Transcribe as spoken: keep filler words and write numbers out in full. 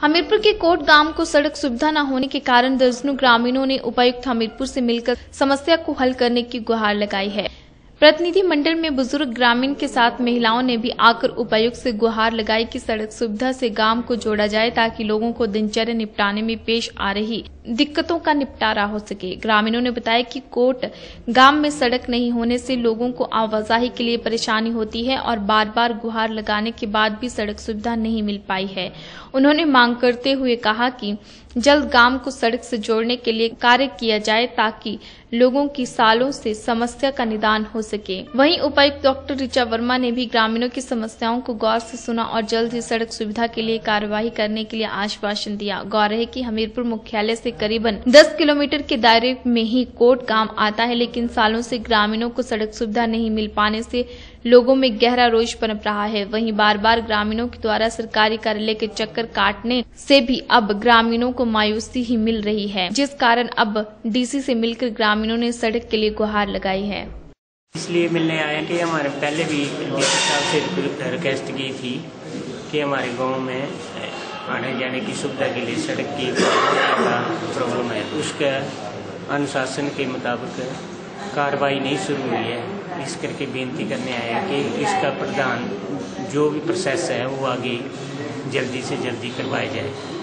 हमीरपुर के कोट गांव को सड़क सुविधा न होने के कारण दर्जनों ग्रामीणों ने उपायुक्त हमीरपुर से मिलकर समस्या को हल करने की गुहार लगाई है। प्रतिनिधि मंडल में बुजुर्ग ग्रामीण के साथ महिलाओं ने भी आकर उपायुक्त से गुहार लगाई कि सड़क सुविधा से गांव को जोड़ा जाए ताकि लोगों को दिनचर्या निपटाने में पेश आ रही दिक्कतों का निपटारा हो सके। ग्रामीणों ने बताया कि कोट गांव में सड़क नहीं होने से लोगों को आवाजाही के लिए परेशानी होती है और बार बार गुहार लगाने के बाद भी सड़क सुविधा नहीं मिल पाई है। उन्होंने मांग करते हुए कहा कि जल्द गांव को सड़क से जोड़ने के लिए कार्य किया जाए ताकि लोगों की सालों से समस्या का निदान हो सके। वहीं उपायुक्त डॉक्टर ऋचा वर्मा ने भी ग्रामीणों की समस्याओं को गौर से सुना और जल्द ही सड़क सुविधा के लिए कार्यवाही करने के लिए आश्वासन दिया। गौर है कि हमीरपुर मुख्यालय से करीबन दस किलोमीटर के दायरे में ही कोट गांव आता है, लेकिन सालों से ग्रामीणों को सड़क सुविधा नहीं मिल पाने से लोगों में गहरा रोष पनप रहा है। वहीं बार बार ग्रामीणों के द्वारा सरकारी कार्यालय के चक्कर काटने से भी अब ग्रामीणों को मायूसी ही मिल रही है, जिस कारण अब डीसी से मिलकर ग्रामीणों ने सड़क के लिए गुहार लगाई है। इसलिए मिलने आया कि हमारे पहले भी डीसी साहब से रिक्वेस्ट की थी कि हमारे गांव में आने जाने की सुविधा के लिए सड़क की प्रॉब्लम है। उसके अनुशासन के मुताबिक कार्रवाई नहीं शुरू हुई है। इस करके बेनती करने आया कि इसका प्रधान जो भी प्रोसेस है वो आगे जल्दी से जल्दी करवाया जाए।